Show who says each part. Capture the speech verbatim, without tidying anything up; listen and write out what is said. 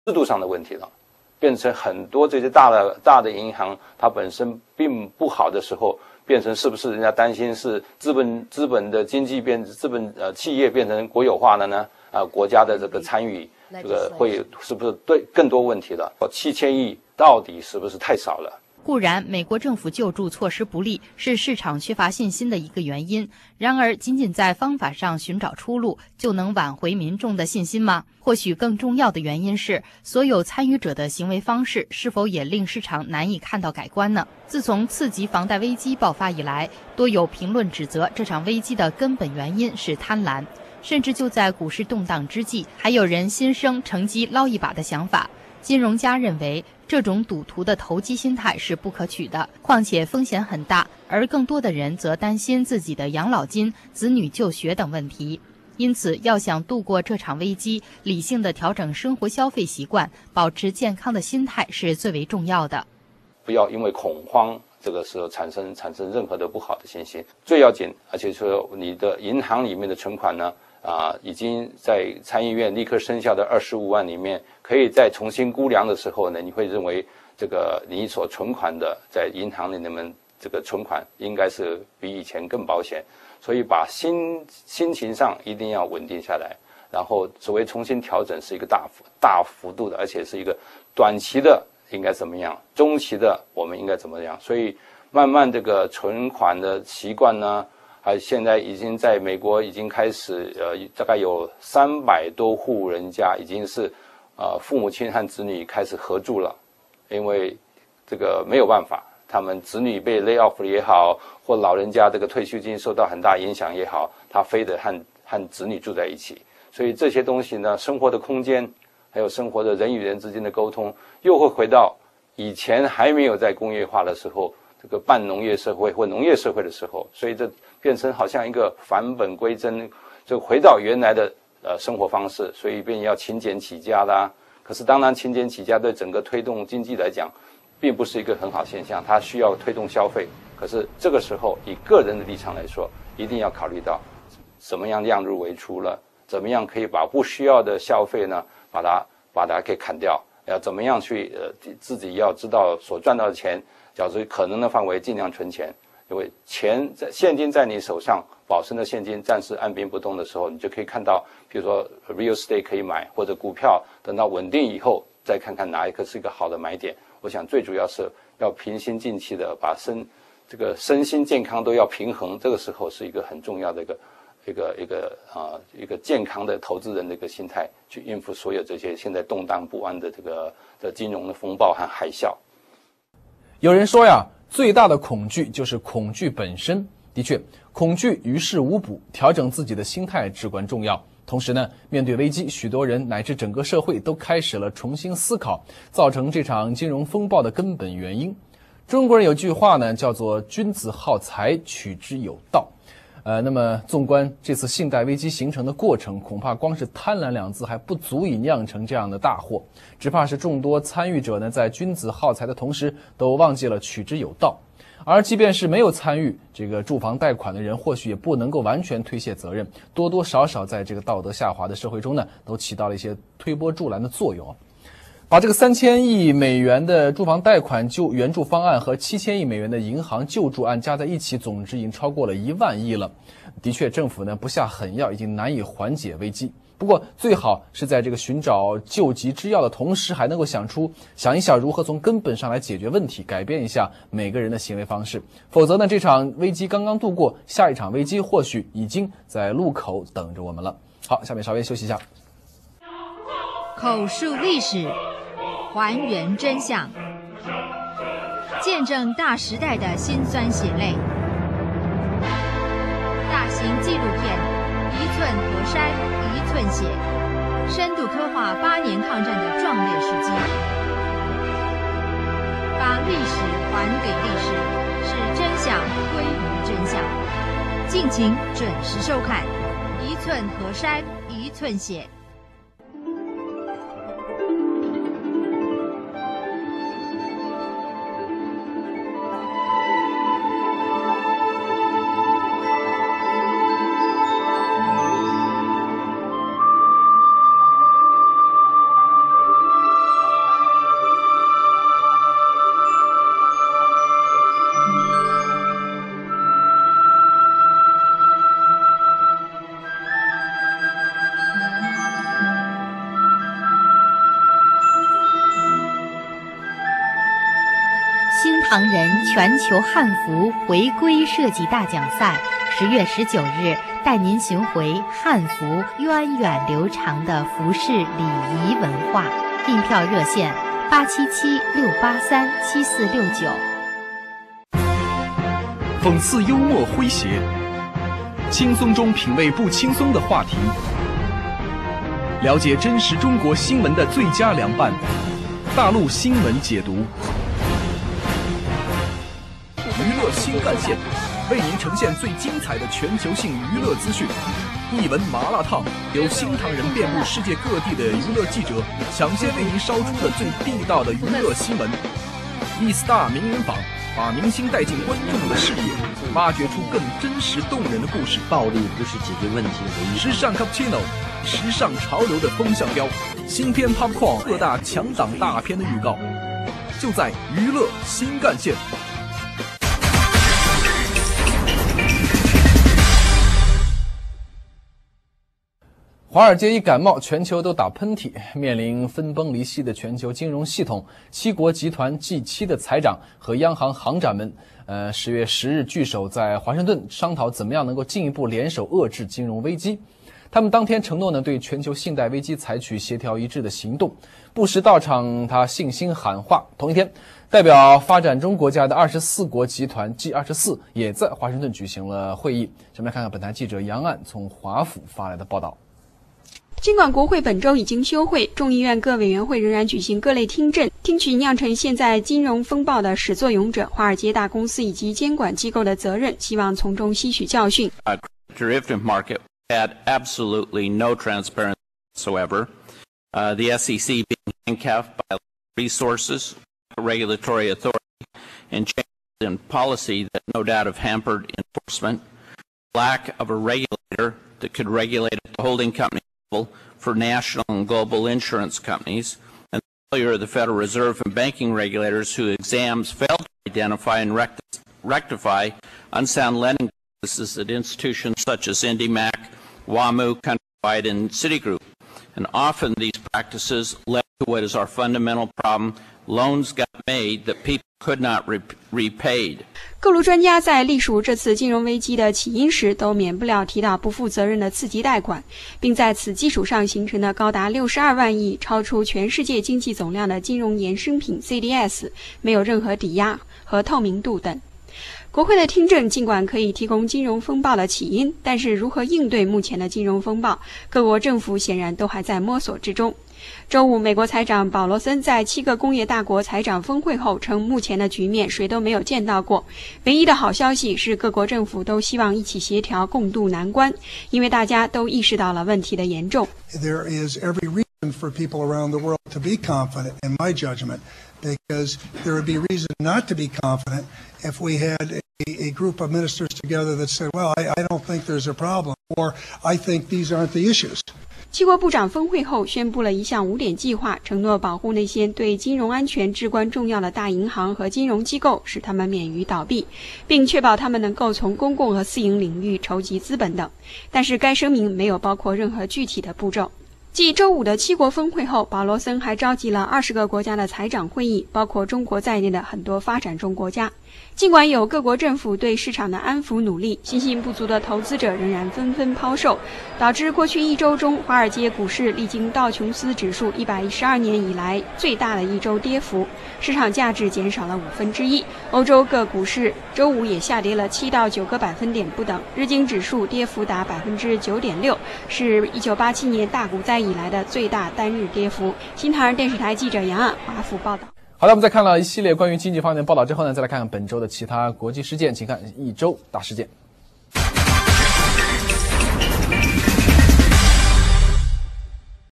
Speaker 1: 制度上的问题了，变成很多这些大的大的银行它本身并不好的时候，变成是不是人家担心是资本资本的经济变资本呃企业变成国有化了呢？啊、呃，国家的这个参与这个会是不是对更多问题了？七千亿到底是不是太少了？
Speaker 2: 固然，美国政府救助措施不力是市场缺乏信心的一个原因。然而，仅仅在方法上寻找出路，就能挽回民众的信心吗？或许更重要的原因是，所有参与者的行为方式是否也令市场难以看到改观呢？自从次级房贷危机爆发以来，多有评论指责这场危机的根本原因是贪婪，甚至就在股市动荡之际，还有人心生乘机捞一把的想法。金融家认为，这种赌徒的投机心态是不可取的，况且风险很大，而更多的人则担心自己的养老金、子女就学等问题。因此，要想度过这场危机，理性地调整生活消费习惯，保持健康的心态是最为重要的。
Speaker 1: 不要因为恐慌这个时候产生产生任何的不好的信心。最要紧，而且说你的银行里面的存款呢，啊，已经在参议院立刻生效的二十五万里面，可以再重新估量的时候呢，你会认为这个你所存款的在银行里面这个存款应该是比以前更保险。所以把心心情上一定要稳定下来，然后所谓重新调整是一个大幅大幅度的，而且是一个短期的应该怎么样，中期的我们应该怎么样。所以慢慢这个存款的习惯呢，还现在已经在美国已经开始，呃，大概有三百多户人家已经是，呃，父母亲和子女开始合住了，因为这个没有办法，他们子女被 lay off 也好，或老人家这个退休金受到很大影响也好，他非得和和子女住在一起，所以这些东西呢，生活的空间，还有生活的人与人之间的沟通，又会回到以前还没有在工业化的时候。这个半农业社会或农业社会的时候，所以这变成好像一个返本归真，就回到原来的呃生活方式，所以便要勤俭起家啦。可是当然，勤俭起家对整个推动经济来讲，并不是一个很好现象，它需要推动消费。可是这个时候，以个人的立场来说，一定要考虑到怎么样量入为出了，怎么样可以把不需要的消费呢，把它把它给砍掉，要怎么样去呃自己要知道所赚到的钱。假如可能的范围尽量存钱，因为钱在现金在你手上，保存的现金暂时按兵不动的时候，你就可以看到，比如说 real estate 可以买，或者股票等到稳定以后再看看哪一个是一个好的买点。我想最主要是要平心静气的把身这个身心健康都要平衡，这个时候是一个很重要的一个一个一个啊、呃、一个健康的投资人的一个心态，去应付所有这些现在动荡不安的这个的金融的风暴和海啸。
Speaker 3: 有人说呀，最大的恐惧就是恐惧本身。的确，恐惧于事无补，调整自己的心态至关重要。同时呢，面对危机，许多人乃至整个社会都开始了重新思考造成这场金融风暴的根本原因。中国人有句话呢，叫做君子好财，取之有道。呃，那么纵观这次信贷危机形成的过程，恐怕光是贪婪两字还不足以酿成这样的大祸，只怕是众多参与者呢，在君子好财的同时，都忘记了取之有道。而即便是没有参与这个住房贷款的人，或许也不能够完全推卸责任，多多少少在这个道德下滑的社会中呢，都起到了一些推波助澜的作用。把这个三千亿美元的住房贷款救援助方案和七千亿美元的银行救助案加在一起，总值已经超过了一万亿了。的确，政府呢不下狠药，已经难以缓解危机。不过，最好是在这个寻找救急之药的同时，还能够想出想一想如何从根本上来解决问题，改变一下每个人的行为方式。否则呢，这场危机刚刚度过，下一场危机或许已经在路口等着我们了。好，下面稍微休息一下。
Speaker 4: 口述历史，还原真相，见证大时代的辛酸血泪。大型纪录片《一寸河山一寸血》，深度刻画八年抗战的壮烈事迹。把历史还给历史，使真相归于真相。敬请准时收看《一寸河山一寸血》。
Speaker 2: 唐人全球汉服回归设计大奖赛十月十九日带您寻回汉服源远流长的服饰礼仪文化。订票热线八七七六八三七四六九。
Speaker 5: 讽刺幽默诙谐，轻松中品味不轻松的话题，了解真实中国新闻的最佳良伴。大陆新闻解读，娱乐新干线为您呈现最精彩的全球性娱乐资讯。一文麻辣烫，由新唐人遍布世界各地的娱乐记者抢先为您烧出的最地道的娱乐新闻。一 star 名人坊，把明星带进观众的视野，挖掘出更真实动人的故事。
Speaker 6: 暴力不是解决问题的唯一。
Speaker 5: 时尚 Cappuccino， 时尚潮流的风向标。新片 Popcorn， 各大强档大片的预告，就在娱乐新干线。
Speaker 3: 华尔街一感冒，全球都打喷嚏。面临分崩离析的全球金融系统，七国集团 G 七 的财长和央行行长们，呃，十月十日聚首在华盛顿，商讨怎么样能够进一步联手遏制金融危机。他们当天承诺呢，对全球信贷危机采取协调一致的行动。布什到场，他信心喊话。同一天，代表发展中国家的二十四国集团 G 二十四 也在华盛顿举行了会议。咱们来看看本台记者杨岸从华府发来的报道。
Speaker 7: 尽管国会本周已经休会，众议院各委员会仍然举行各类听证，听取酿成现在金融风暴的始作俑者华尔街大公司以及监管机构的责任，希望从中吸取教训。
Speaker 8: A derivative market had absolutely no transparency whatsoever. Uh, the S E C being handcuffed by resources, regulatory authority, and changes in policy that no doubt have hampered enforcement. Lack of a regulator that could regulate at the holding company for national and global insurance companies, and the failure of the Federal Reserve and banking regulators whose exams failed to identify and rectify unsound lending practices at institutions such as IndyMac, WAMU, Countrywide, and Citigroup. And often these practices led to what is our fundamental problem: loans got made that people could not re repaid.
Speaker 7: 各路专家在历数这次金融危机的起因时，都免不了提到不负责任的刺激贷款，并在此基础上形成的高达六十二万亿、超出全世界经济总量的金融衍生品 C D S 没有任何抵押和透明度等。国会的听证尽管可以提供金融风暴的起因，但是如何应对目前的金融风暴，各国政府显然都还在摸索之中。周五，美国财长保罗森在七个工业大国财长峰会后称，目前的局面谁都没有见到过。唯一的好消息是，各国政府都希望一起协调，共度难关，因为大家都意识到了问题的严重。
Speaker 9: There is every reason for people around the world to be confident, in my judgment, because there would be reason not to be confident if we had a, a group of ministers together that said, well, I, I don't think there's a problem, or I think these aren't the issues.
Speaker 7: 七国部长峰会后宣布了一项五点计划，承诺保护那些对金融安全至关重要的大银行和金融机构，使他们免于倒闭，并确保他们能够从公共和私营领域筹集资本等。但是该声明没有包括任何具体的步骤。继周五的七国峰会后，保罗森还召集了二十个国家的财长会议，包括中国在内的很多发展中国家。尽管有各国政府对市场的安抚努力，信心不足的投资者仍然纷纷抛售，导致过去一周中华尔街股市历经道琼斯指数一百一十二年以来最大的一周跌幅，市场价值减少了五分之一。欧洲各股市周五也下跌了七到九个百分点不等，日经指数跌幅达百分之九点六，是一九八七年大股灾以来的最大单日跌幅。新唐人电视台记者杨岸华府报道。
Speaker 3: 好的，我们在看了一系列关于经济方面的报道之后呢，再来看看本周的其他国际事件，请看一周大事件。